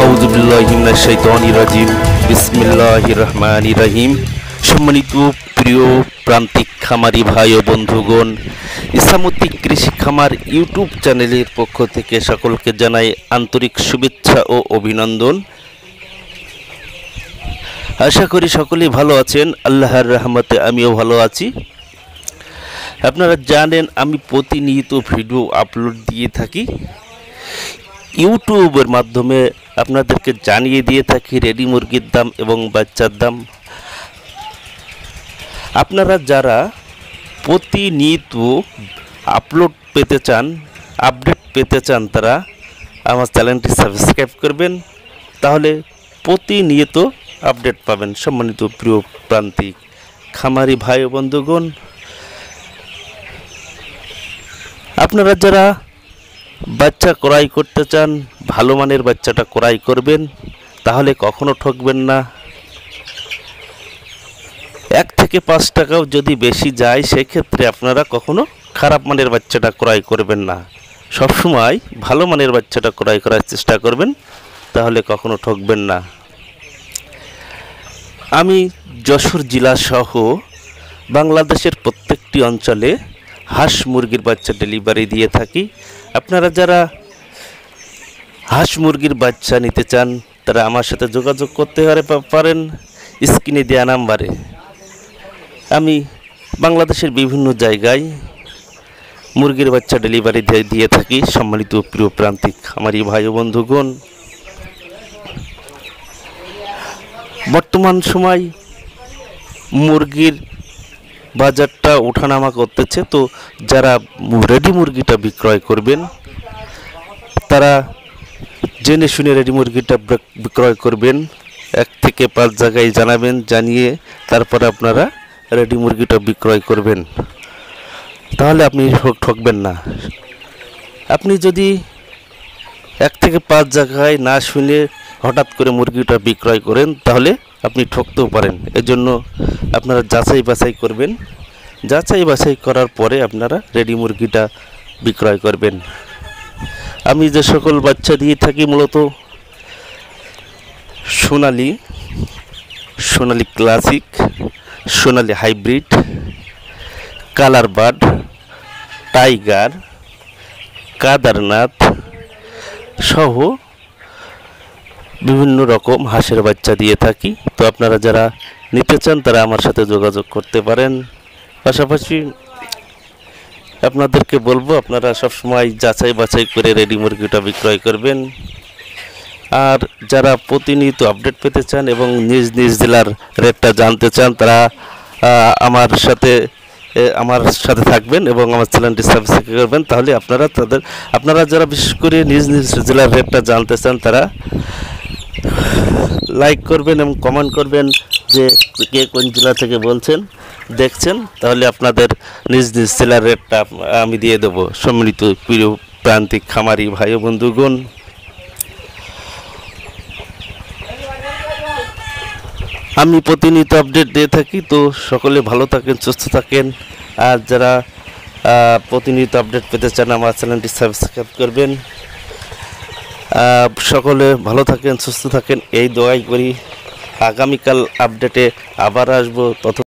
আউযু বিল্লাহি মিনাশ শাইতানির রাজিম। বিসমিল্লাহির রহমানির রহিম। সম্মানিত প্রিয় প্রান্তিক খামারি ভাই ও বন্ধুগণ, ইসলামতি কৃষি খামার ইউটিউব চ্যানেলের পক্ষ থেকে সকলকে জানাই আন্তরিক শুভেচ্ছা ও অভিনন্দন। আশা করি সকলেই ভালো আছেন। আল্লাহর রহমতে আমিও ভালো আছি। আপনারা জানেন আমি প্রতিনিয়ত ভিডিও আপলোড দিয়ে থাকি ইউটিউবের মাধ্যমে, আপনাদেরকে জানিয়ে দিয়ে থাকি রেডি মুরগির দাম এবং বাচ্চার দাম। আপনারা যারা প্রতিনিয়ত আপলোড পেতে চান, আপডেট পেতে চান, তারা আমার চ্যানেলটি সাবস্ক্রাইব করবেন, তাহলে প্রতিনিয়ত আপডেট পাবেন। সম্মানিত প্রিয় প্রান্তিক খামারি ভাই ও বন্ধুগণ, আপনারা যারা বাচ্চা ক্রয় করতে চান, ভালো মানের বাচ্চাটা ক্রয় করবেন, তাহলে কখনো ঠকবেন না। 1 থেকে 5 টাকাও যদি বেশি যায়, সেক্ষেত্রে আপনারা কখনো খারাপ মানের বাচ্চাটা ক্রয় করবেন না। সবসময় ভালো মানের বাচ্চাটা ক্রয় করার চেষ্টা করবেন, তাহলে কখনো ঠকবেন না। আমি যশোর জেলা সহ বাংলাদেশের প্রত্যেকটি অঞ্চলে হাঁস মুরগির বাচ্চা ডেলিভারি দিয়ে থাকি। আপনারা যারা হাঁস মুরগির বাচ্চা নিতে চান, তারা আমার সাথে যোগাযোগ করতে পারেন স্ক্রিনে দেওয়া নাম্বারে। আমি বাংলাদেশের বিভিন্ন জায়গায় মুরগির বাচ্চা ডেলিভারি দিয়ে থাকি। সম্মানিত প্রিয় প্রান্তিক খামারি ভাই ও বন্ধুগণ, বর্তমান সময় মুরগির বাজারটা ওঠানামা করতেছে, তো যারা রেডি মুরগিটা বিক্রয় করবেন, তারা জেনে শুনে রেডি মুরগিটা বিক্রয় করবেন। 1 থেকে 5 জায়গায় জানাবেন, জানিয়ে তারপরে আপনারা রেডি মুরগিটা বিক্রয় করবেন, তাহলে আপনি ঠকবেন না। আপনি যদি 1 থেকে 5 জায়গায় না শুনে হঠাৎ করে মুরগিটা বিক্রয় করেন, তাহলে আপনি ঠকতেও পারেন। এজন্য আপনারা যাচাই বাছাই করবেন। যাচাই বাছাই করার পরে আপনারা রেডি মুরগিটা বিক্রয় করবেন। আমি যে সকল বাচ্চা দিয়ে থাকি, মূলত Sonali classic, Sonali hybrid, colour bird, tiger, Kadaknath সহ বিভিন্ন রকম হাঁসের বাচ্চা দিয়ে থাকি। তো আপনারা যারা নিতে চান, তারা আমার সাথে যোগাযোগ করতে পারেন। পাশাপাশি আপনাদেরকে বলবো, আপনারা সবসময় যাচাই বাছাই করে রেডি মুরগিটা বিক্রয় করবেন। আর যারা প্রতিনিয়ত আপডেট পেতে চান এবং নিজ নিজ জেলার রেটটা জানতে চান, তারা আমার সাথে থাকবেন এবং আমার চ্যানেলটি সাবস্ক্রাইব করবেন। তাহলে আপনারা যারা বিশেষ করে নিজ নিজ জেলার রেটটা জানতে চান, তারা লাইক করবেন এবং কমেন্ট করবেন যে কে কোন জেলা থেকে দেখছেন, তাহলে আপনাদের নিজ নিজ জেলার রেটটা আমি দিয়ে দেবো। সম্মিলিত প্রিয় প্রান্তিক খামারি ভাই ও বন্ধুগণ, আমি প্রতিনিয়ত আপডেট দিয়ে থাকি। তো সকলে ভালো থাকেন, সুস্থ থাকেন। আর যারা প্রতিনিয়ত আপডেট পেতে চান, আমার চ্যানেলটি সাবস্ক্রাইব করবেন। সকলে ভালো থাকেন, সুস্থ থাকেন, এই দোয়াই করি। আগামীকাল আপডেটে আবার আসবো।